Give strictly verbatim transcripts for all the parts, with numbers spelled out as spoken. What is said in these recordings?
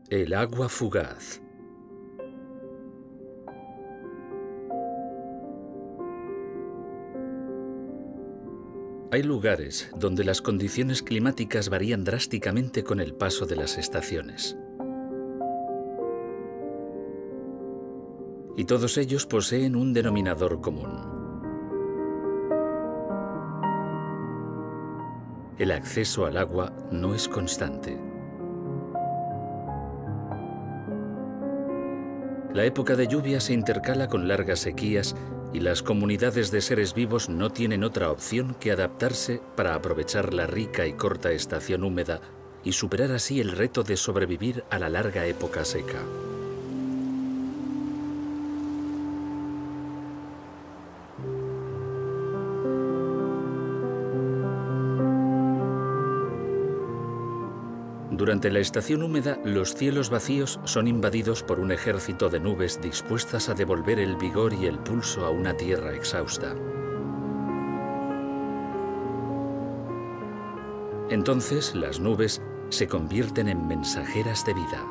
El agua fugaz. Hay lugares donde las condiciones climáticas varían drásticamente con el paso de las estaciones. Y todos ellos poseen un denominador común: el acceso al agua no es constante. La época de lluvia se intercala con largas sequías y las comunidades de seres vivos no tienen otra opción que adaptarse para aprovechar la rica y corta estación húmeda y superar así el reto de sobrevivir a la larga época seca. Durante la estación húmeda, los cielos vacíos son invadidos por un ejército de nubes dispuestas a devolver el vigor y el pulso a una tierra exhausta. Entonces, las nubes se convierten en mensajeras de vida.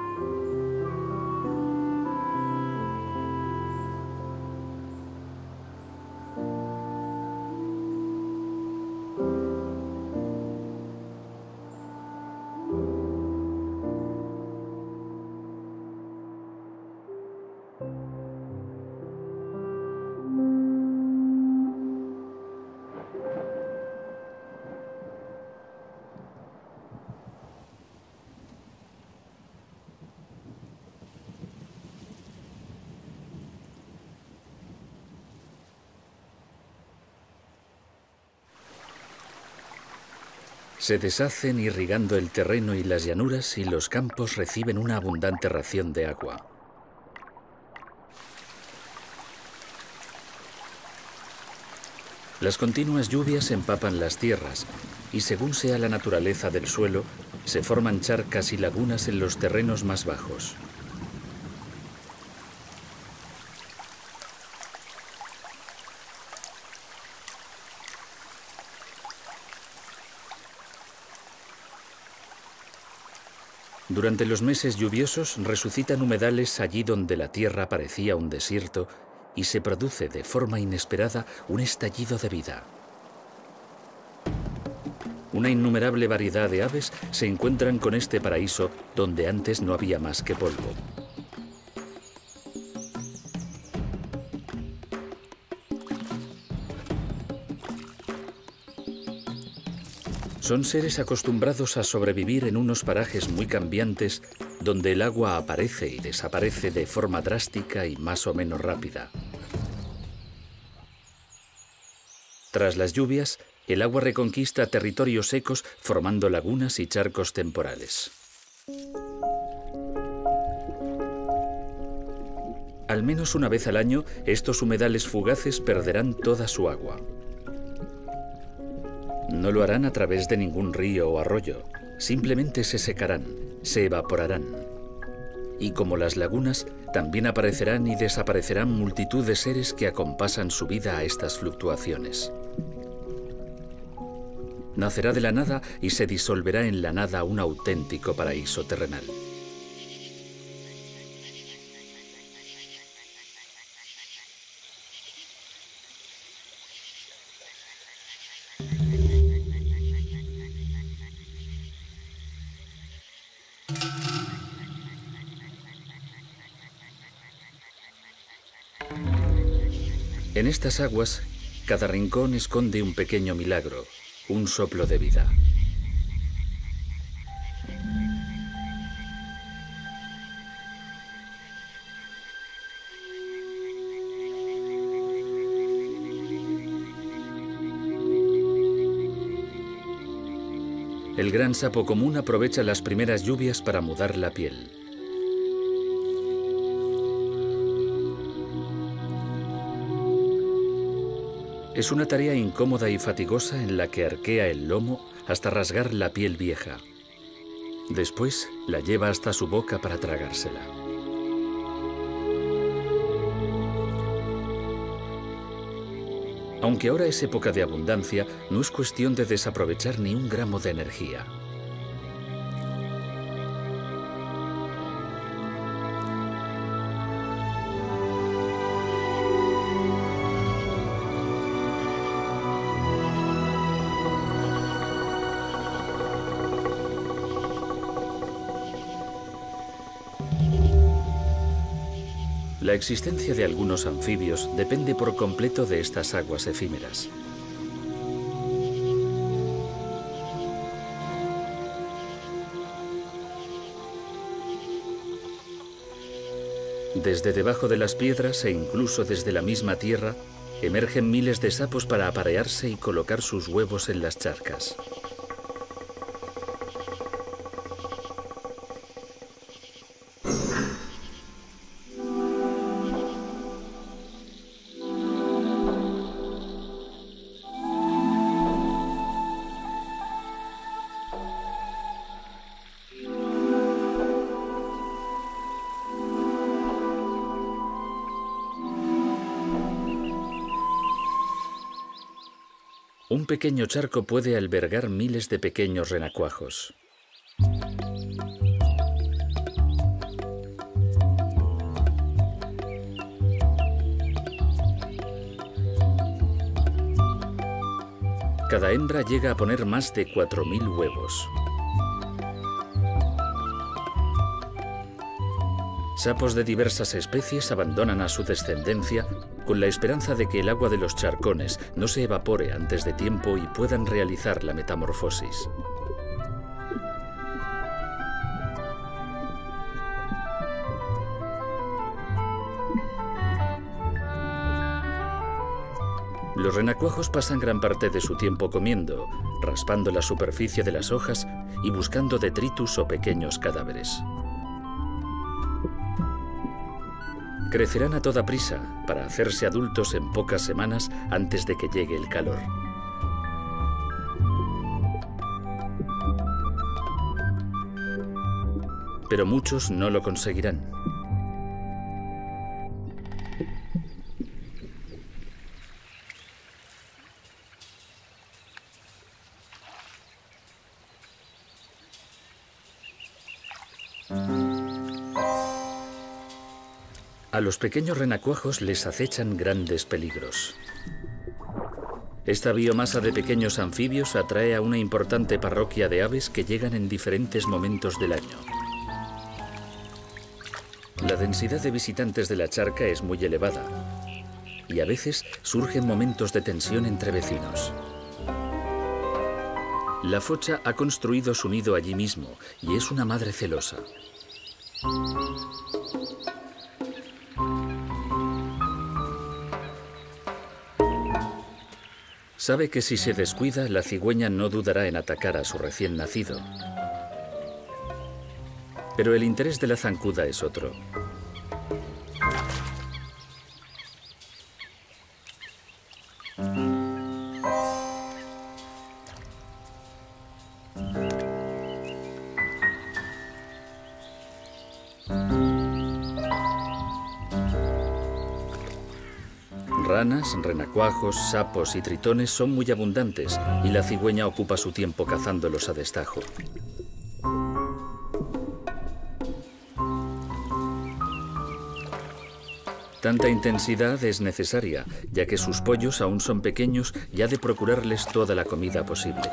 Se deshacen irrigando el terreno y las llanuras y los campos reciben una abundante ración de agua. Las continuas lluvias empapan las tierras y, según sea la naturaleza del suelo, se forman charcas y lagunas en los terrenos más bajos. Durante los meses lluviosos resucitan humedales allí donde la tierra parecía un desierto y se produce de forma inesperada un estallido de vida. Una innumerable variedad de aves se encuentran con este paraíso donde antes no había más que polvo. Son seres acostumbrados a sobrevivir en unos parajes muy cambiantes donde el agua aparece y desaparece de forma drástica y más o menos rápida. Tras las lluvias, el agua reconquista territorios secos formando lagunas y charcos temporales. Al menos una vez al año, estos humedales fugaces perderán toda su agua. No lo harán a través de ningún río o arroyo, simplemente se secarán, se evaporarán. Y como las lagunas, también aparecerán y desaparecerán multitud de seres que acompasan su vida a estas fluctuaciones. Nacerá de la nada y se disolverá en la nada un auténtico paraíso terrenal. En estas aguas, cada rincón esconde un pequeño milagro, un soplo de vida. El gran sapo común aprovecha las primeras lluvias para mudar la piel. Es una tarea incómoda y fatigosa en la que arquea el lomo hasta rasgar la piel vieja. Después la lleva hasta su boca para tragársela. Aunque ahora es época de abundancia, no es cuestión de desaprovechar ni un gramo de energía. La existencia de algunos anfibios depende por completo de estas aguas efímeras. Desde debajo de las piedras e incluso desde la misma tierra, emergen miles de sapos para aparearse y colocar sus huevos en las charcas. Un pequeño charco puede albergar miles de pequeños renacuajos. Cada hembra llega a poner más de cuatro mil huevos. Sapos de diversas especies abandonan a su descendencia con la esperanza de que el agua de los charcones no se evapore antes de tiempo y puedan realizar la metamorfosis. Los renacuajos pasan gran parte de su tiempo comiendo, raspando la superficie de las hojas y buscando detritus o pequeños cadáveres. Crecerán a toda prisa para hacerse adultos en pocas semanas antes de que llegue el calor. Pero muchos no lo conseguirán. A los pequeños renacuajos les acechan grandes peligros. Esta biomasa de pequeños anfibios atrae a una importante parroquia de aves que llegan en diferentes momentos del año. La densidad de visitantes de la charca es muy elevada y a veces surgen momentos de tensión entre vecinos. La focha ha construido su nido allí mismo y es una madre celosa. Sabe que si se descuida, la cigüeña no dudará en atacar a su recién nacido. Pero el interés de la zancuda es otro. Ranas, renacuajos, sapos y tritones son muy abundantes y la cigüeña ocupa su tiempo cazándolos a destajo. Tanta intensidad es necesaria, ya que sus pollos aún son pequeños y ha de procurarles toda la comida posible.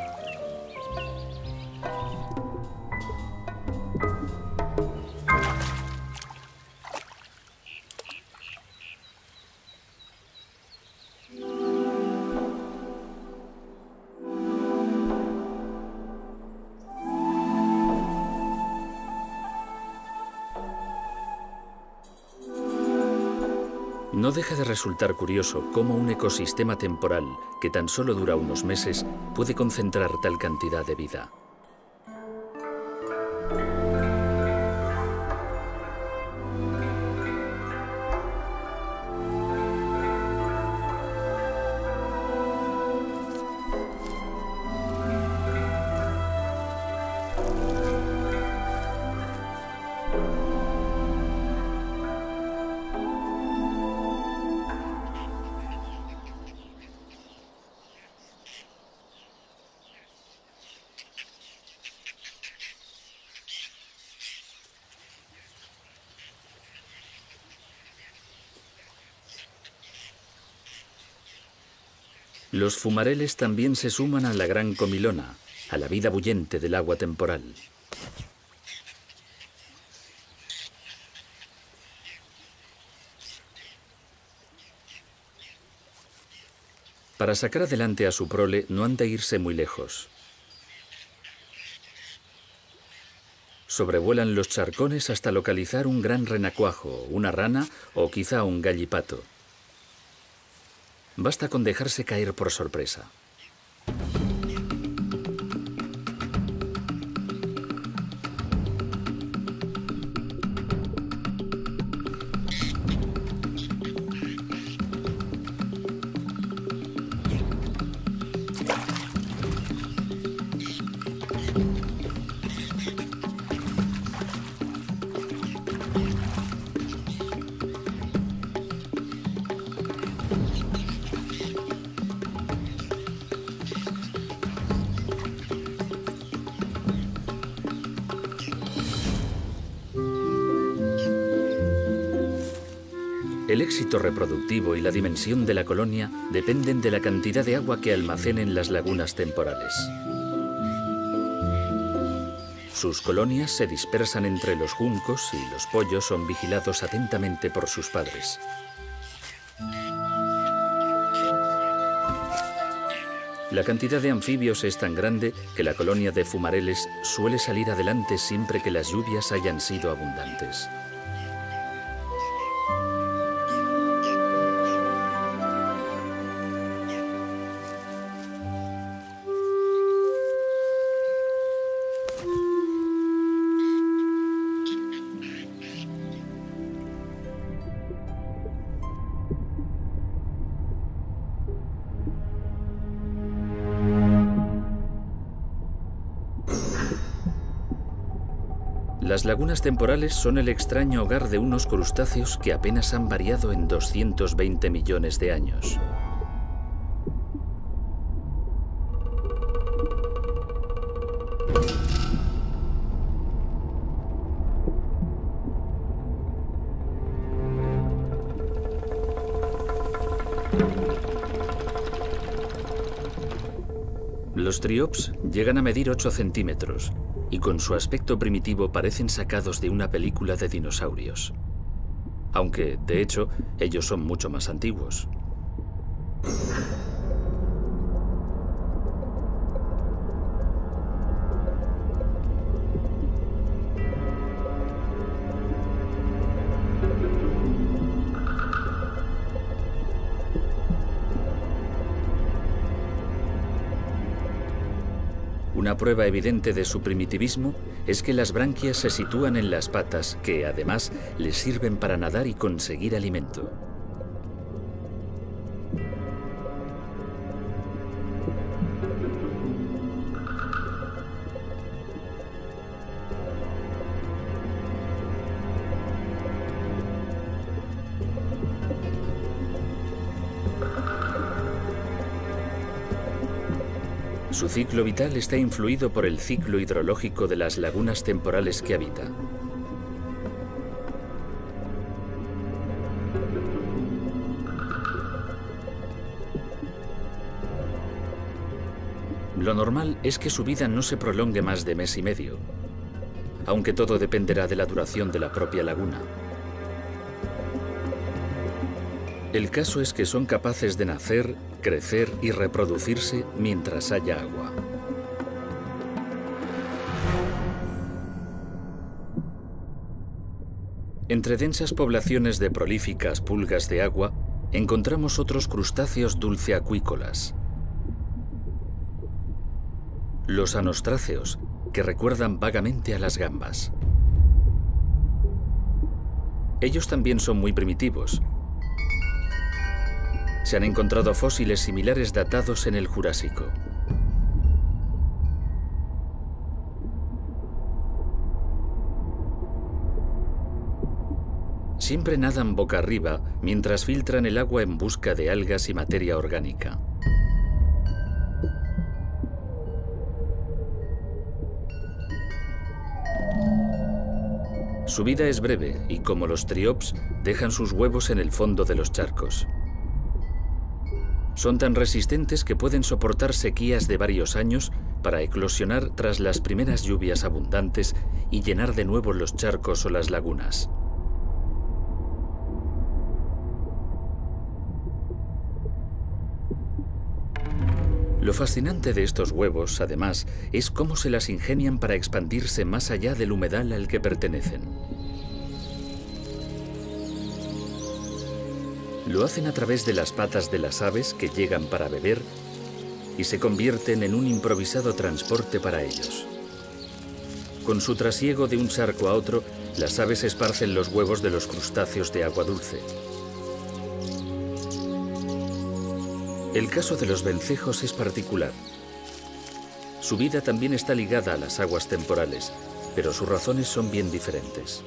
No deja de resultar curioso cómo un ecosistema temporal, que tan solo dura unos meses, puede concentrar tal cantidad de vida. Los fumareles también se suman a la gran comilona, a la vida bullente del agua temporal. Para sacar adelante a su prole no han de irse muy lejos. Sobrevuelan los charcones hasta localizar un gran renacuajo, una rana o quizá un gallipato. Basta con dejarse caer por sorpresa. El éxito reproductivo y la dimensión de la colonia dependen de la cantidad de agua que almacenen las lagunas temporales. Sus colonias se dispersan entre los juncos y los pollos son vigilados atentamente por sus padres. La cantidad de anfibios es tan grande que la colonia de fumareles suele salir adelante siempre que las lluvias hayan sido abundantes. Las lagunas temporales son el extraño hogar de unos crustáceos que apenas han variado en doscientos veinte millones de años. Los triops llegan a medir ocho centímetros y con su aspecto primitivo parecen sacados de una película de dinosaurios. Aunque, de hecho, ellos son mucho más antiguos. Una prueba evidente de su primitivismo es que las branquias se sitúan en las patas, que además les sirven para nadar y conseguir alimento. Su ciclo vital está influido por el ciclo hidrológico de las lagunas temporales que habita. Lo normal es que su vida no se prolongue más de mes y medio, aunque todo dependerá de la duración de la propia laguna. El caso es que son capaces de nacer, crecer y reproducirse mientras haya agua. Entre densas poblaciones de prolíficas pulgas de agua, encontramos otros crustáceos dulceacuícolas. Los anostráceos, que recuerdan vagamente a las gambas. Ellos también son muy primitivos. Se han encontrado fósiles similares datados en el Jurásico. Siempre nadan boca arriba mientras filtran el agua en busca de algas y materia orgánica. Su vida es breve y, como los triops, dejan sus huevos en el fondo de los charcos. Son tan resistentes que pueden soportar sequías de varios años para eclosionar tras las primeras lluvias abundantes y llenar de nuevo los charcos o las lagunas. Lo fascinante de estos huevos, además, es cómo se las ingenian para expandirse más allá del humedal al que pertenecen. Lo hacen a través de las patas de las aves que llegan para beber y se convierten en un improvisado transporte para ellos. Con su trasiego de un charco a otro, las aves esparcen los huevos de los crustáceos de agua dulce. El caso de los vencejos es particular. Su vida también está ligada a las aguas temporales, pero sus razones son bien diferentes.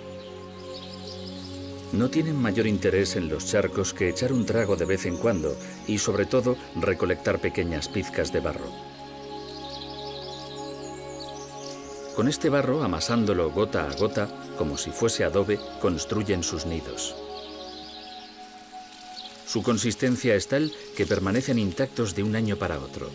No tienen mayor interés en los charcos que echar un trago de vez en cuando y, sobre todo, recolectar pequeñas pizcas de barro. Con este barro, amasándolo gota a gota, como si fuese adobe, construyen sus nidos. Su consistencia es tal que permanecen intactos de un año para otro.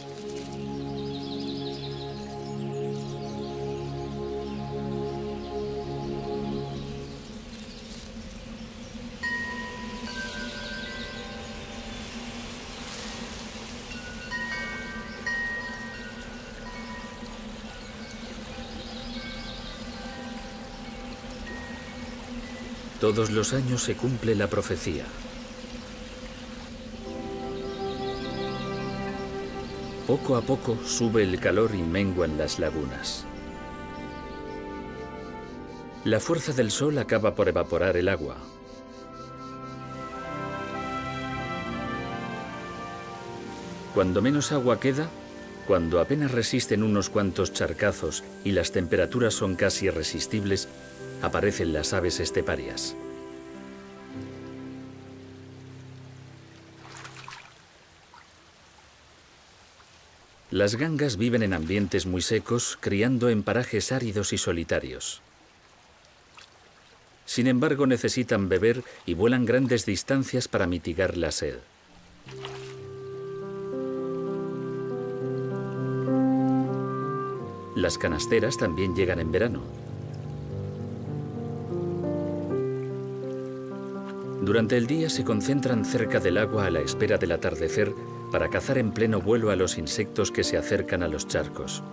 Todos los años se cumple la profecía. Poco a poco sube el calor y menguan las lagunas. La fuerza del sol acaba por evaporar el agua. Cuando menos agua queda, cuando apenas resisten unos cuantos charcazos y las temperaturas son casi irresistibles, aparecen las aves esteparias. Las gangas viven en ambientes muy secos, criando en parajes áridos y solitarios. Sin embargo, necesitan beber y vuelan grandes distancias para mitigar la sed. Las canasteras también llegan en verano. Durante el día se concentran cerca del agua a la espera del atardecer para cazar en pleno vuelo a los insectos que se acercan a los charcos.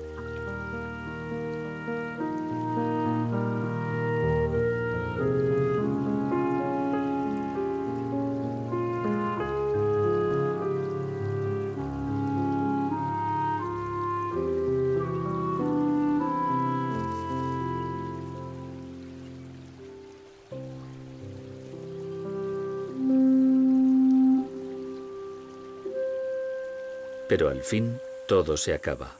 Pero al fin, todo se acaba.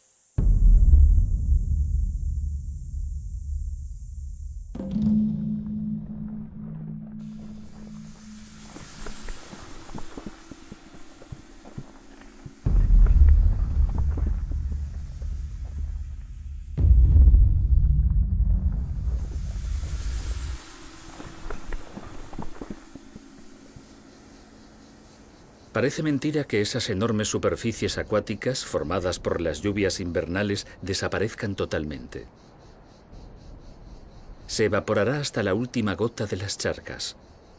Parece mentira que esas enormes superficies acuáticas, formadas por las lluvias invernales, desaparezcan totalmente. Se evaporará hasta la última gota de las charcas.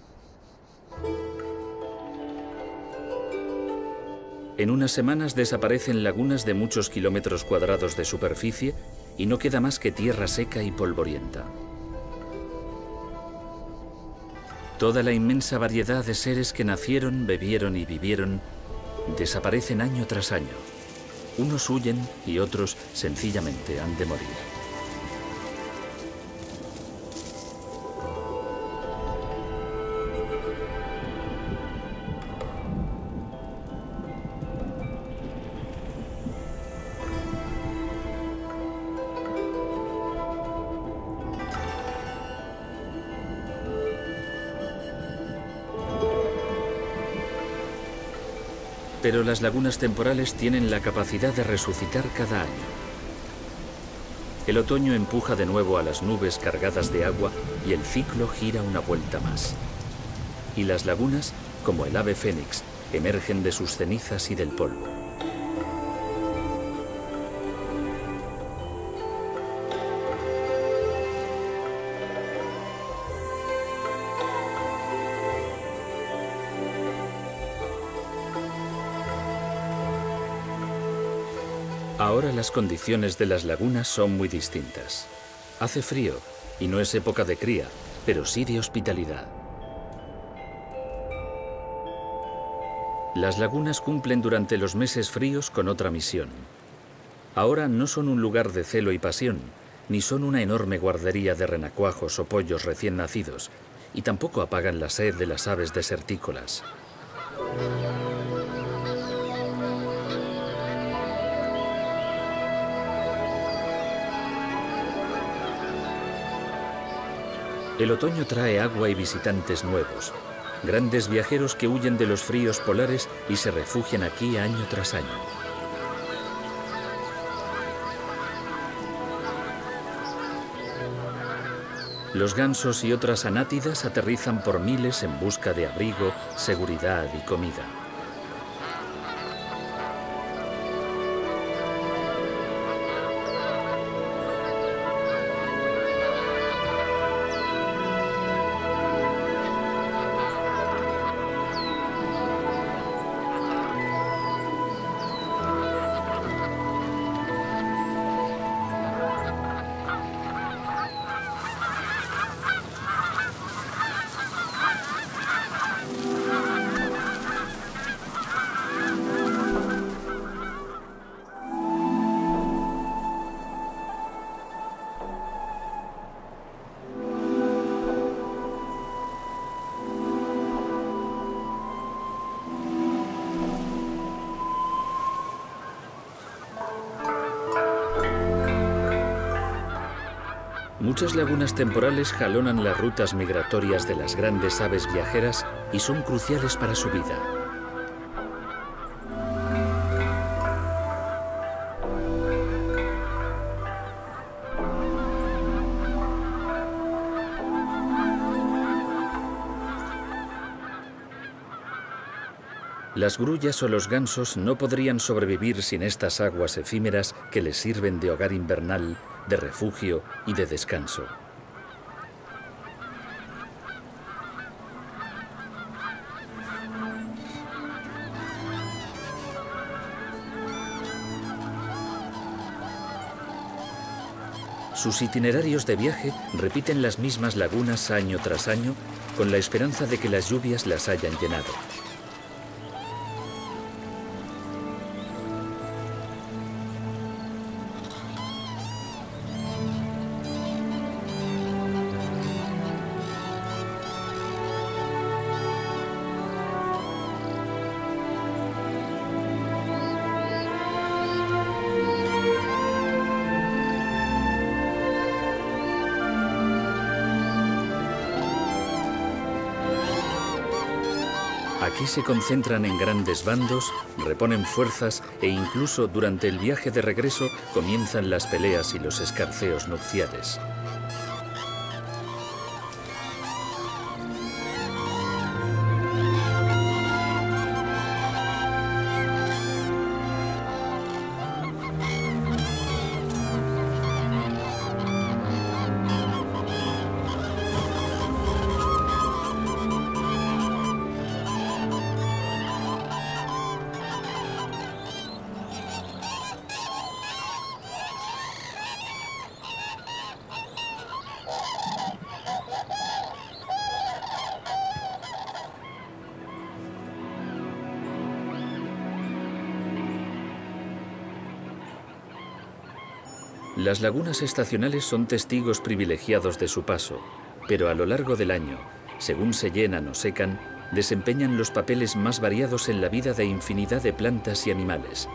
En unas semanas desaparecen lagunas de muchos kilómetros cuadrados de superficie y no queda más que tierra seca y polvorienta. Toda la inmensa variedad de seres que nacieron, bebieron y vivieron desaparecen año tras año. Unos huyen y otros sencillamente han de morir. Pero las lagunas temporales tienen la capacidad de resucitar cada año. El otoño empuja de nuevo a las nubes cargadas de agua y el ciclo gira una vuelta más. Y las lagunas, como el ave fénix, emergen de sus cenizas y del polvo. Ahora las condiciones de las lagunas son muy distintas. Hace frío y no es época de cría, pero sí de hospitalidad. Las lagunas cumplen durante los meses fríos con otra misión. Ahora no son un lugar de celo y pasión, ni son una enorme guardería de renacuajos o pollos recién nacidos, y tampoco apagan la sed de las aves desertícolas. El otoño trae agua y visitantes nuevos, grandes viajeros que huyen de los fríos polares y se refugian aquí año tras año. Los gansos y otras anátidas aterrizan por miles en busca de abrigo, seguridad y comida. Muchas lagunas temporales jalonan las rutas migratorias de las grandes aves viajeras y son cruciales para su vida. Las grullas o los gansos no podrían sobrevivir sin estas aguas efímeras que les sirven de hogar invernal, de refugio y de descanso. Sus itinerarios de viaje repiten las mismas lagunas año tras año con la esperanza de que las lluvias las hayan llenado. Aquí se concentran en grandes bandos, reponen fuerzas e incluso durante el viaje de regreso comienzan las peleas y los escarceos nupciales. Las lagunas estacionales son testigos privilegiados de su paso, pero a lo largo del año, según se llenan o secan, desempeñan los papeles más variados en la vida de infinidad de plantas y animales.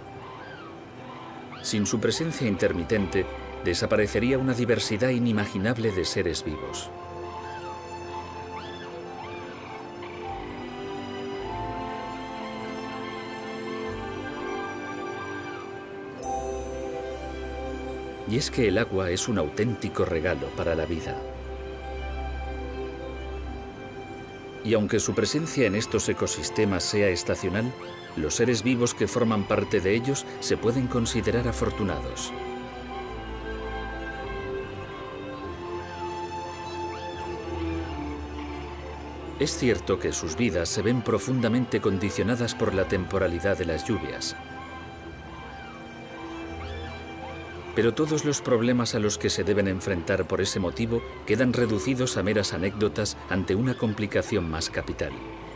Sin su presencia intermitente, desaparecería una diversidad inimaginable de seres vivos. Y es que el agua es un auténtico regalo para la vida. Y aunque su presencia en estos ecosistemas sea estacional, los seres vivos que forman parte de ellos se pueden considerar afortunados. Es cierto que sus vidas se ven profundamente condicionadas por la temporalidad de las lluvias. Pero todos los problemas a los que se deben enfrentar por ese motivo quedan reducidos a meras anécdotas ante una complicación más capital.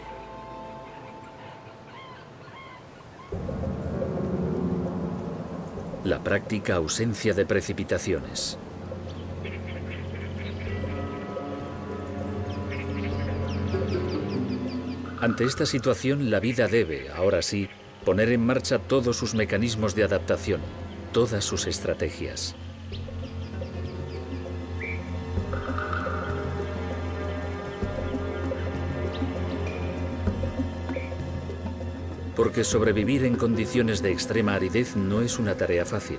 La práctica ausencia de precipitaciones. Ante esta situación, la vida debe, ahora sí, poner en marcha todos sus mecanismos de adaptación, todas sus estrategias. Porque sobrevivir en condiciones de extrema aridez no es una tarea fácil.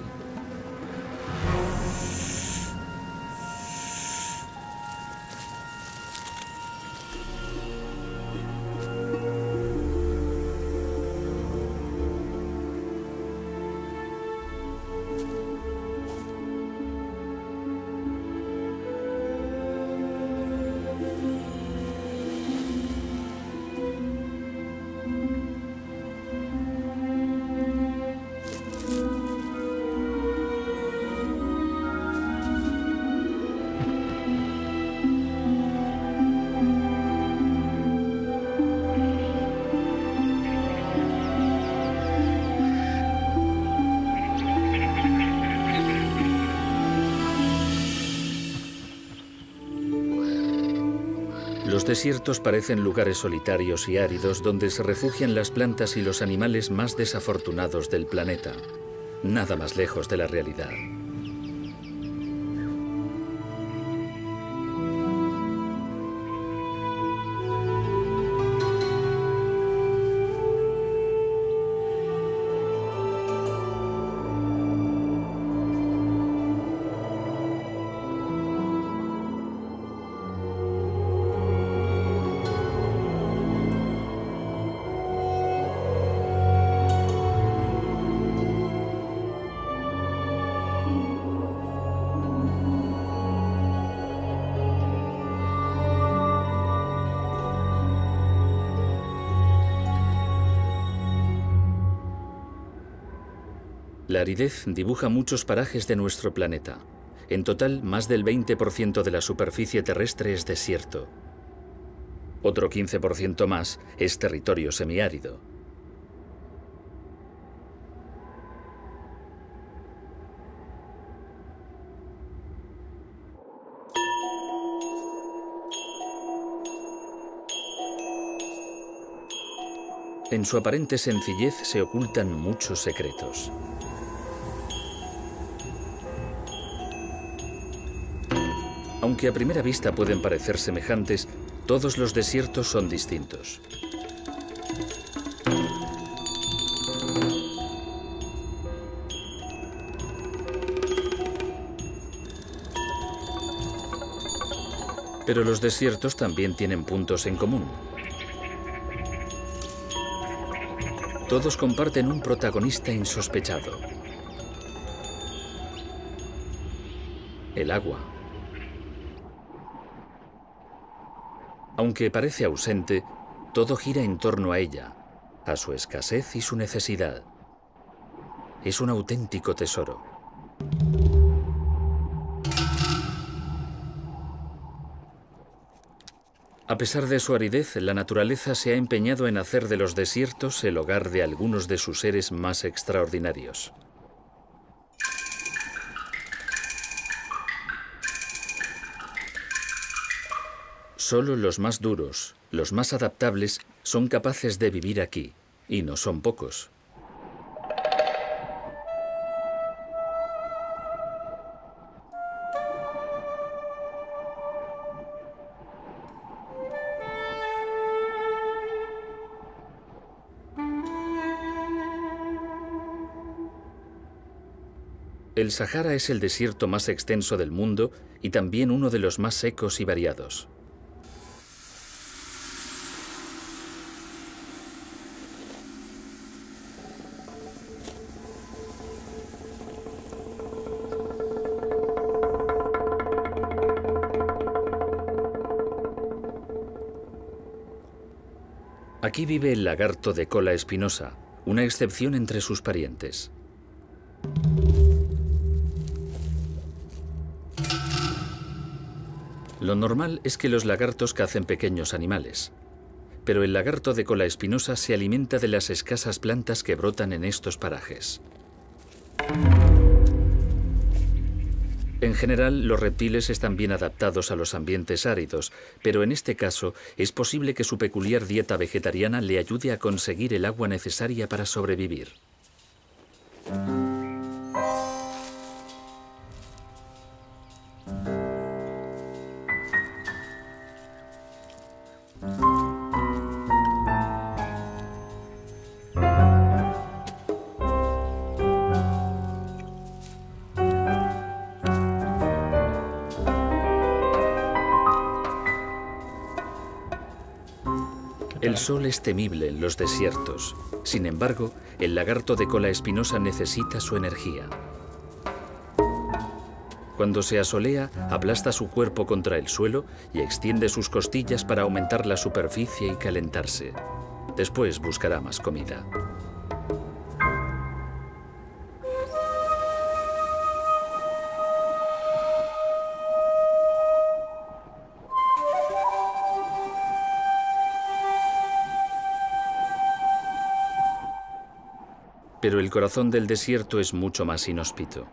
Los desiertos parecen lugares solitarios y áridos donde se refugian las plantas y los animales más desafortunados del planeta. Nada más lejos de la realidad. La aridez dibuja muchos parajes de nuestro planeta. En total, más del veinte por ciento de la superficie terrestre es desierto. Otro quince por ciento más es territorio semiárido. En su aparente sencillez se ocultan muchos secretos. Aunque a primera vista pueden parecer semejantes, todos los desiertos son distintos. Pero los desiertos también tienen puntos en común. Todos comparten un protagonista insospechado: el agua. Aunque parece ausente, todo gira en torno a ella, a su escasez y su necesidad. Es un auténtico tesoro. A pesar de su aridez, la naturaleza se ha empeñado en hacer de los desiertos el hogar de algunos de sus seres más extraordinarios. Solo los más duros, los más adaptables, son capaces de vivir aquí, y no son pocos. El Sahara es el desierto más extenso del mundo y también uno de los más secos y variados. Aquí vive el lagarto de cola espinosa, una excepción entre sus parientes. Lo normal es que los lagartos cacen pequeños animales, pero el lagarto de cola espinosa se alimenta de las escasas plantas que brotan en estos parajes. En general, los reptiles están bien adaptados a los ambientes áridos, pero en este caso es posible que su peculiar dieta vegetariana le ayude a conseguir el agua necesaria para sobrevivir. El sol es temible en los desiertos. Sin embargo, el lagarto de cola espinosa necesita su energía. Cuando se asolea, aplasta su cuerpo contra el suelo y extiende sus costillas para aumentar la superficie y calentarse. Después buscará más comida. Pero el corazón del desierto es mucho más inhóspito.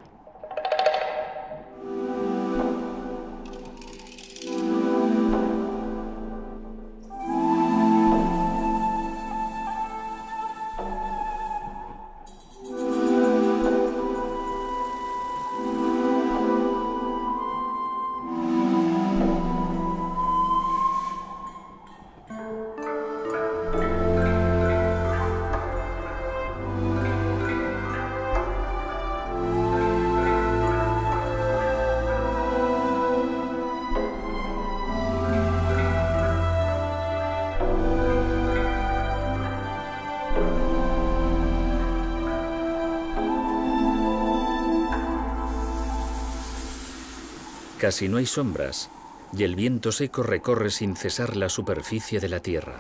Casi no hay sombras, y el viento seco recorre sin cesar la superficie de la tierra.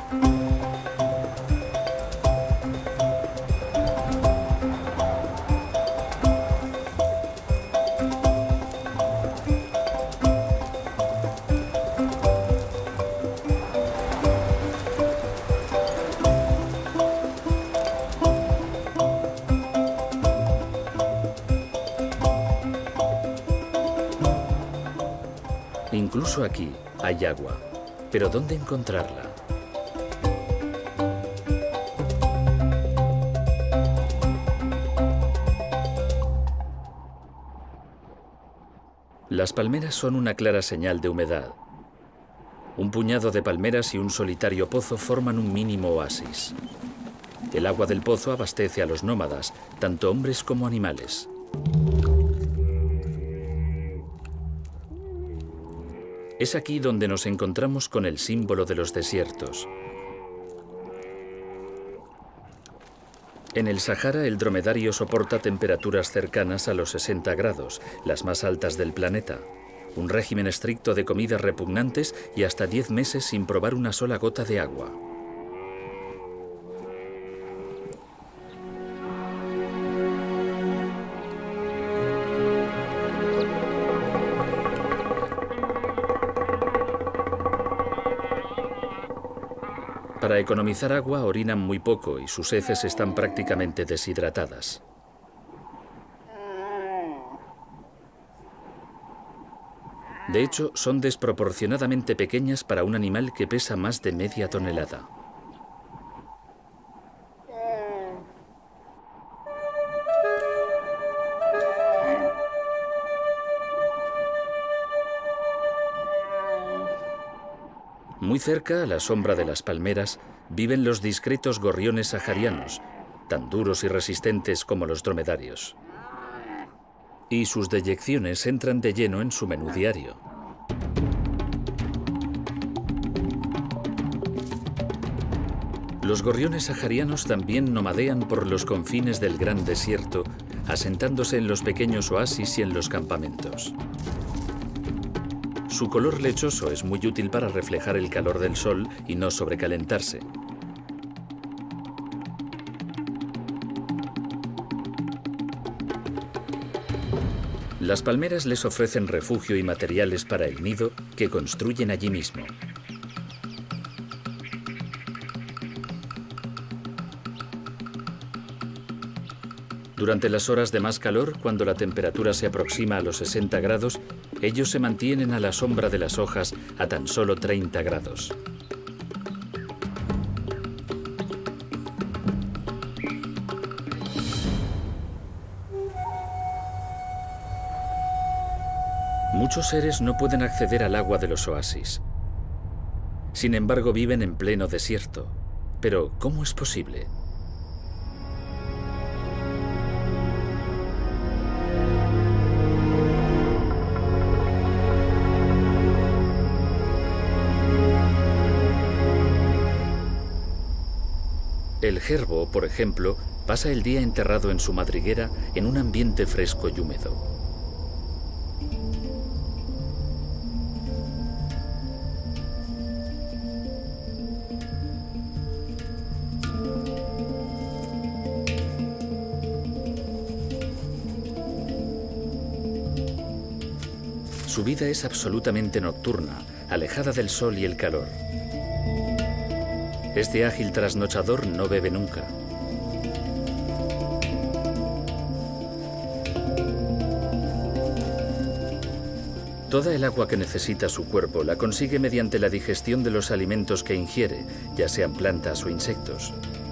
Incluso aquí hay agua, pero ¿dónde encontrarla? Las palmeras son una clara señal de humedad. Un puñado de palmeras y un solitario pozo forman un mínimo oasis. El agua del pozo abastece a los nómadas, tanto hombres como animales. Es aquí donde nos encontramos con el símbolo de los desiertos. En el Sahara, el dromedario soporta temperaturas cercanas a los sesenta grados, las más altas del planeta, un régimen estricto de comidas repugnantes y hasta diez meses sin probar una sola gota de agua. Para economizar agua orinan muy poco y sus heces están prácticamente deshidratadas. De hecho, son desproporcionadamente pequeñas para un animal que pesa más de media tonelada. Muy cerca, a la sombra de las palmeras, viven los discretos gorriones saharianos, tan duros y resistentes como los dromedarios. Y sus deyecciones entran de lleno en su menú diario. Los gorriones saharianos también nomadean por los confines del gran desierto, asentándose en los pequeños oasis y en los campamentos. Su color lechoso es muy útil para reflejar el calor del sol y no sobrecalentarse. Las palmeras les ofrecen refugio y materiales para el nido que construyen allí mismo. Durante las horas de más calor, cuando la temperatura se aproxima a los sesenta grados, ellos se mantienen a la sombra de las hojas a tan solo treinta grados. Muchos seres no pueden acceder al agua de los oasis. Sin embargo, viven en pleno desierto. Pero, ¿cómo es posible? El jerbo, por ejemplo, pasa el día enterrado en su madriguera en un ambiente fresco y húmedo. Su vida es absolutamente nocturna, alejada del sol y el calor. Este ágil trasnochador no bebe nunca. Toda el agua que necesita su cuerpo la consigue mediante la digestión de los alimentos que ingiere, ya sean plantas o insectos.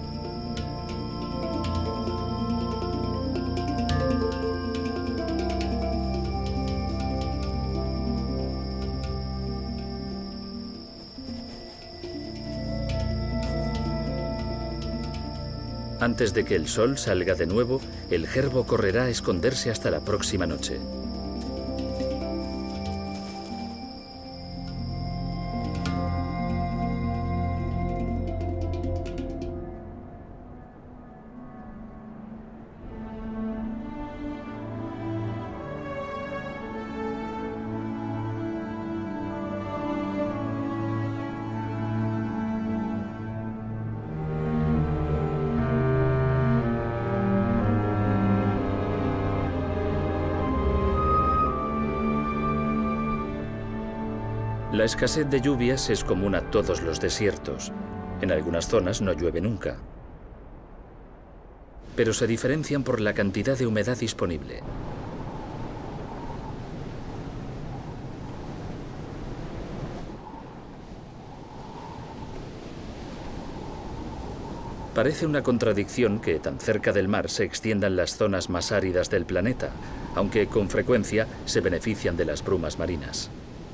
Antes de que el sol salga de nuevo, el jerbo correrá a esconderse hasta la próxima noche. La escasez de lluvias es común a todos los desiertos. En algunas zonas no llueve nunca. Pero se diferencian por la cantidad de humedad disponible. Parece una contradicción que tan cerca del mar se extiendan las zonas más áridas del planeta, aunque con frecuencia se benefician de las brumas marinas.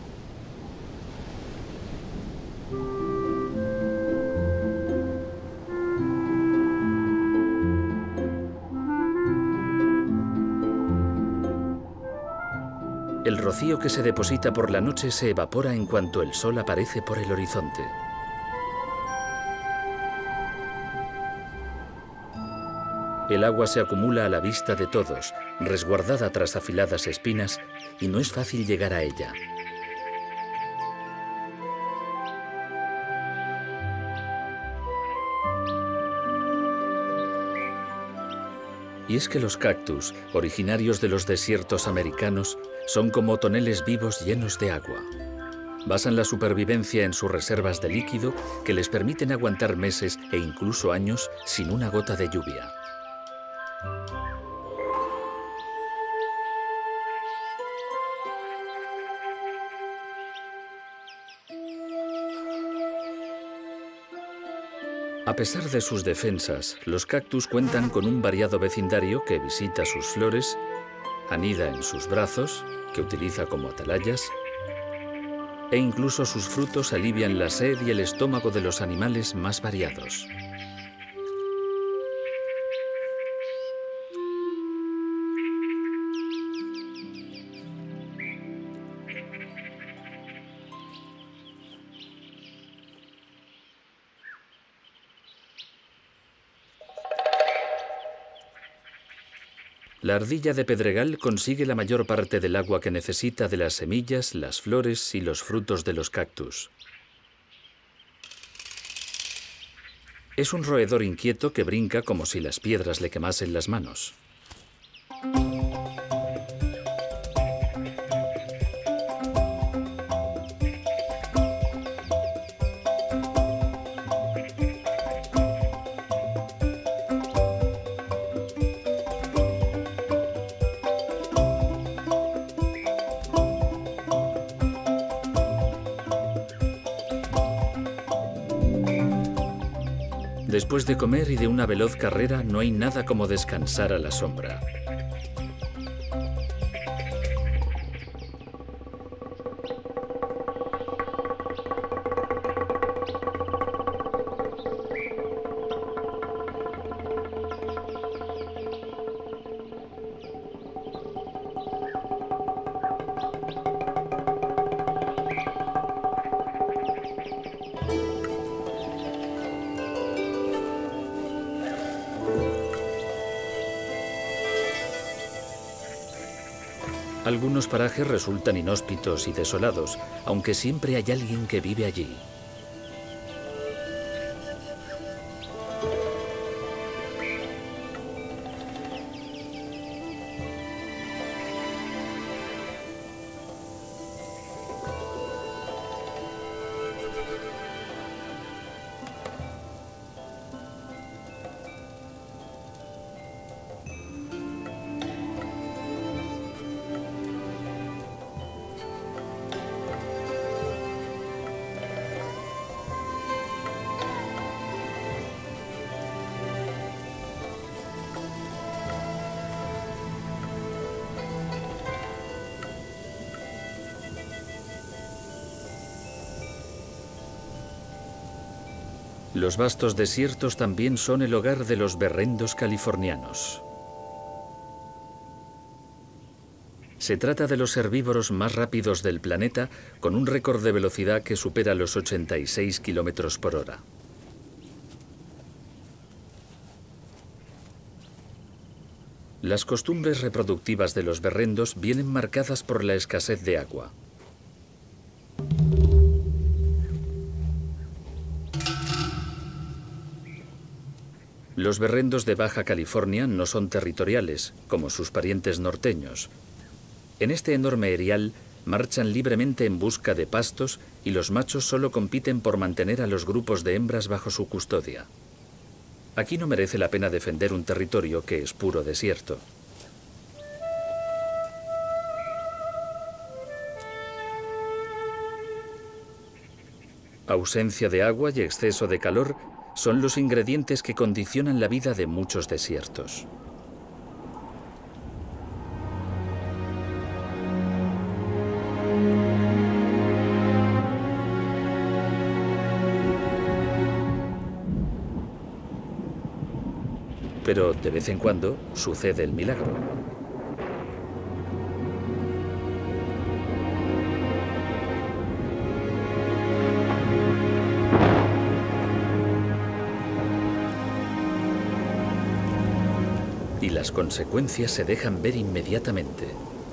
El rocío que se deposita por la noche se evapora en cuanto el sol aparece por el horizonte. El agua se acumula a la vista de todos, resguardada tras afiladas espinas, y no es fácil llegar a ella. Y es que los cactus, originarios de los desiertos americanos, son como toneles vivos llenos de agua. Basan la supervivencia en sus reservas de líquido que les permiten aguantar meses e incluso años sin una gota de lluvia. A pesar de sus defensas, los cactus cuentan con un variado vecindario que visita sus flores, anida en sus brazos, que utiliza como atalayas, e incluso sus frutos alivian la sed y el estómago de los animales más variados. La ardilla de pedregal consigue la mayor parte del agua que necesita de las semillas, las flores y los frutos de los cactus. Es un roedor inquieto que brinca como si las piedras le quemasen las manos. Después de comer y de una veloz carrera, no hay nada como descansar a la sombra. Algunos parajes resultan inhóspitos y desolados, aunque siempre hay alguien que vive allí. Los vastos desiertos también son el hogar de los berrendos californianos. Se trata de los herbívoros más rápidos del planeta, con un récord de velocidad que supera los ochenta y seis kilómetros por hora. Las costumbres reproductivas de los berrendos vienen marcadas por la escasez de agua. Los berrendos de Baja California no son territoriales, como sus parientes norteños. En este enorme erial marchan libremente en busca de pastos y los machos solo compiten por mantener a los grupos de hembras bajo su custodia. Aquí no merece la pena defender un territorio que es puro desierto. Ausencia de agua y exceso de calor son los ingredientes que condicionan la vida de muchos desiertos. Pero de vez en cuando sucede el milagro. Y las consecuencias se dejan ver inmediatamente.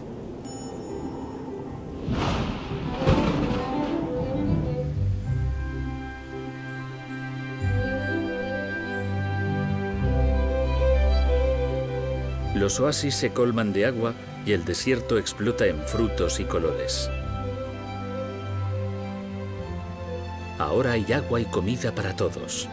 Los oasis se colman de agua y el desierto explota en frutos y colores. Ahora hay agua y comida para todos.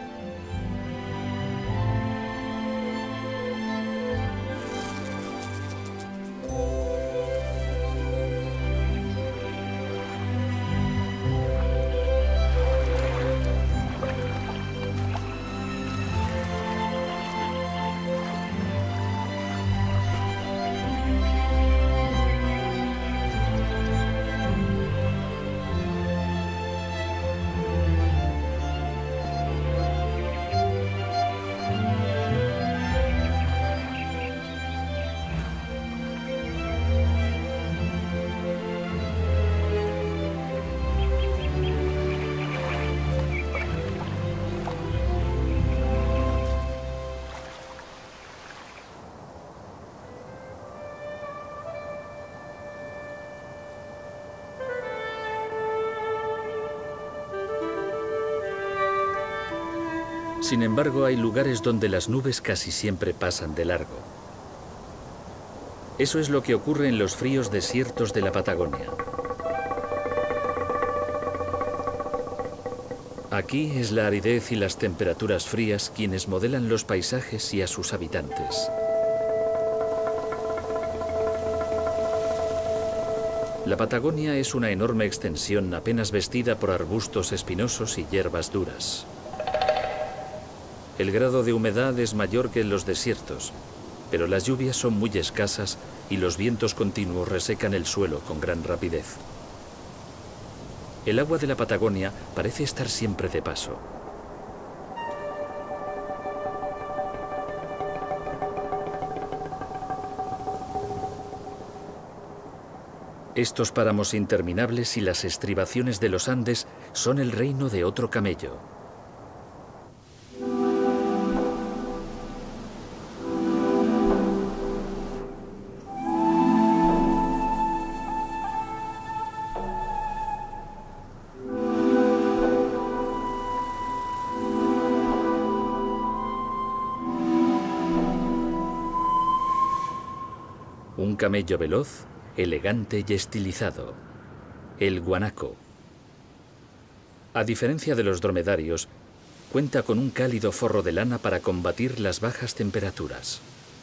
Sin embargo, hay lugares donde las nubes casi siempre pasan de largo. Eso es lo que ocurre en los fríos desiertos de la Patagonia. Aquí es la aridez y las temperaturas frías quienes modelan los paisajes y a sus habitantes. La Patagonia es una enorme extensión apenas vestida por arbustos espinosos y hierbas duras. El grado de humedad es mayor que en los desiertos, pero las lluvias son muy escasas y los vientos continuos resecan el suelo con gran rapidez. El agua de la Patagonia parece estar siempre de paso. Estos páramos interminables y las estribaciones de los Andes son el reino de otro camello. Un camello veloz, elegante y estilizado, el guanaco. A diferencia de los dromedarios, cuenta con un cálido forro de lana para combatir las bajas temperaturas.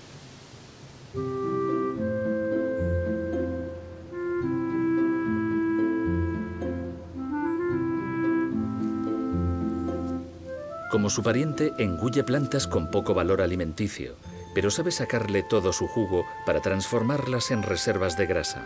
Como su pariente, engulle plantas con poco valor alimenticio, pero sabe sacarle todo su jugo para transformarlas en reservas de grasa.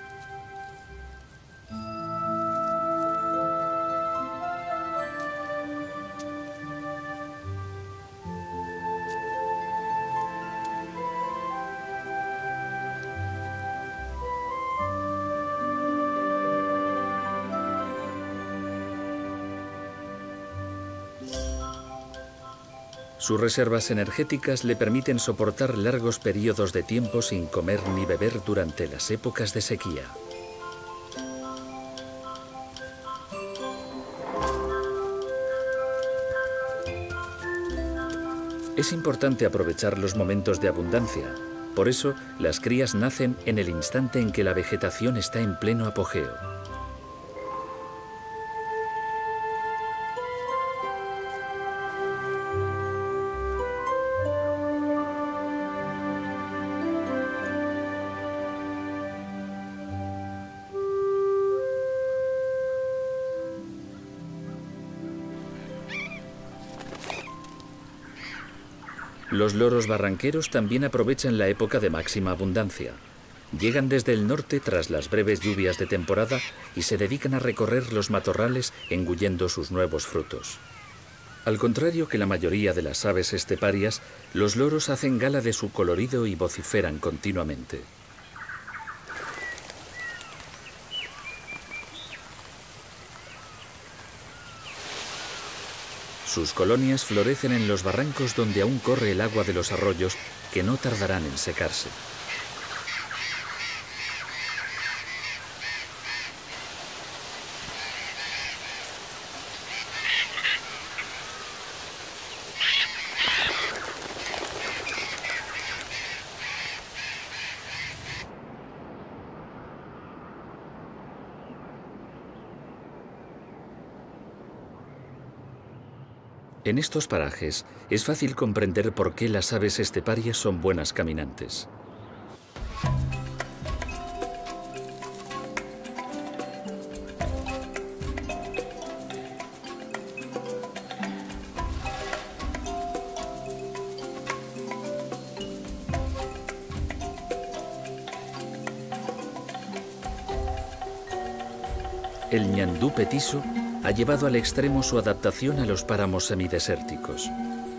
Sus reservas energéticas le permiten soportar largos periodos de tiempo sin comer ni beber durante las épocas de sequía. Es importante aprovechar los momentos de abundancia. Por eso, las crías nacen en el instante en que la vegetación está en pleno apogeo. Los loros barranqueros también aprovechan la época de máxima abundancia. Llegan desde el norte tras las breves lluvias de temporada y se dedican a recorrer los matorrales engullendo sus nuevos frutos. Al contrario que la mayoría de las aves esteparias, los loros hacen gala de su colorido y vociferan continuamente. Sus colonias florecen en los barrancos donde aún corre el agua de los arroyos, que no tardarán en secarse. En estos parajes es fácil comprender por qué las aves esteparias son buenas caminantes. El ñandú petiso ha llevado al extremo su adaptación a los páramos semidesérticos.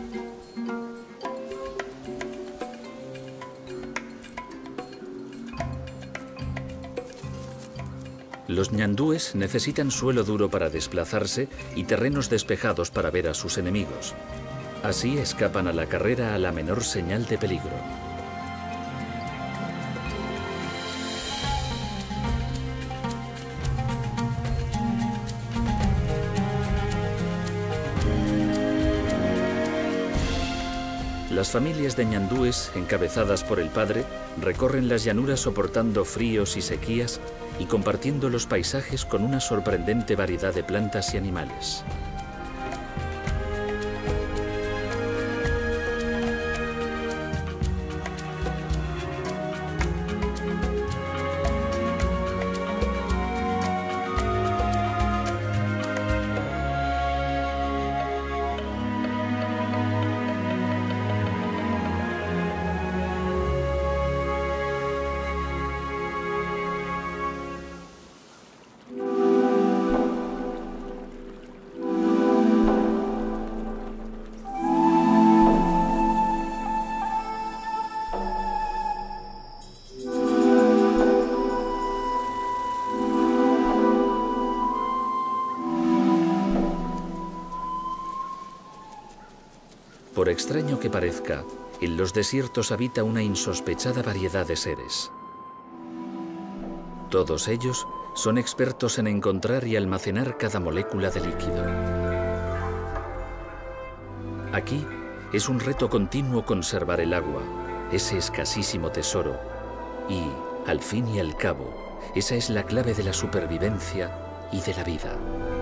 Los ñandúes necesitan suelo duro para desplazarse y terrenos despejados para ver a sus enemigos. Así escapan a la carrera a la menor señal de peligro. Las familias de ñandúes, encabezadas por el padre, recorren las llanuras soportando fríos y sequías y compartiendo los paisajes con una sorprendente variedad de plantas y animales. Por extraño que parezca, en los desiertos habita una insospechada variedad de seres. Todos ellos son expertos en encontrar y almacenar cada molécula de líquido. Aquí es un reto continuo conservar el agua, ese escasísimo tesoro, y, al fin y al cabo, esa es la clave de la supervivencia y de la vida.